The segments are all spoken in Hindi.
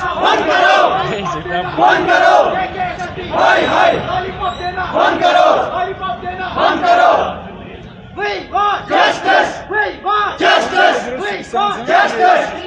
बंद करो, बंद करो, हाय हाय, बंद करो, बंद करो, justice, justice, justice.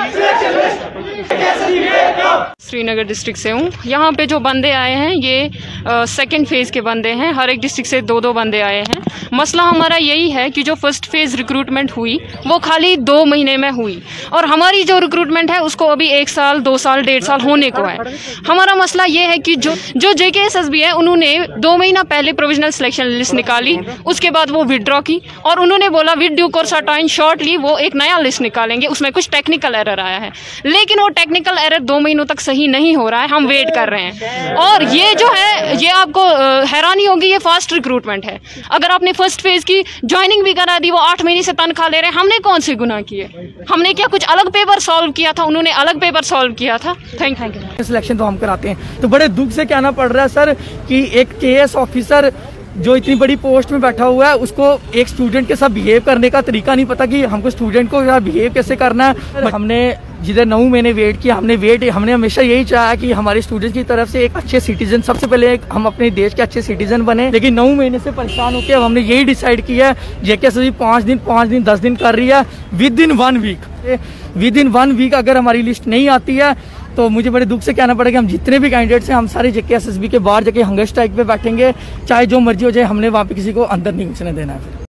Srinagar district से हूँ। यहाँ पे जो बंदे आए हैं ये सेकंड फेज़ के बंदे हैं। हर एक डिस्ट्रिक्ट से दो दो बंदे आए हैं। मसला हमारा यही है कि जो फर्स्ट फेज़ रिक्रूटमेंट हुई वो खाली 2 महीने में हुई और हमारी जो रिक्रूटमेंट है उसको अभी 1 साल 2 साल 1.5 साल होने को है। हमारा मसला ये है कि जो JKSSB है उन्होंने 2 महीना पहले प्रोविजनल सिलेक्शन लिस्ट निकाली, उसके बाद वो विड्रॉ की और उन्होंने बोला with due course of time shortly वो एक नया लिस्ट निकालेंगे, उसमें कुछ टेक्निकल एरर आया है। लेकिन वो टेक्निकल एरर 2 महीनों तक सही नहीं हो रहा है, हम वेट कर रहे हैं। और ये जो है ये आपको हैरानी होगी, ये फास्ट रिक्रूटमेंट है। अगर आपने फर्स्ट फेज की ज्वाइनिंग भी करा दी, वो 8 महीने से तनख्वाह ले रहे हैं। हमने कौन से गुनाह किए? हमने क्या कुछ अलग पेपर सॉल्व किया था? उन्होंने अलग पेपर सॉल्व किया था। Thank you. सिलेक्शन तो हम कराते हैं, तो बड़े दुख से कहना पड़ रहा है सर कि एक KS ऑफिसर जो इतनी बड़ी पोस्ट में बैठा हुआ है उसको एक स्टूडेंट के साथ बिहेव करने का तरीका नहीं पता कि हमको स्टूडेंट को बिहेव कैसे करना है। हमने जिधर 9 महीने वेट किया, हमने हमेशा यही चाहा कि हमारे स्टूडेंट्स की तरफ से एक अच्छे सिटीजन, सबसे पहले हम अपने देश के अच्छे सिटीजन बने। लेकिन 9 महीने से परेशान होकर अब हमने यही डिसाइड किया है, JKSSB 5 दिन 10 दिन कर रही है। विद इन 1 वीक अगर हमारी लिस्ट नहीं आती है तो मुझे बड़े दुख से कहना पड़ेगा हम जितने भी कैंडिडेट्स हैं हम सारे JKSSB के बाहर जाके हंगर स्ट्राइक पे बैठेंगे, चाहे जो मर्जी हो जाए। हमने वहाँ पे किसी को अंदर नहीं घुसने देना है।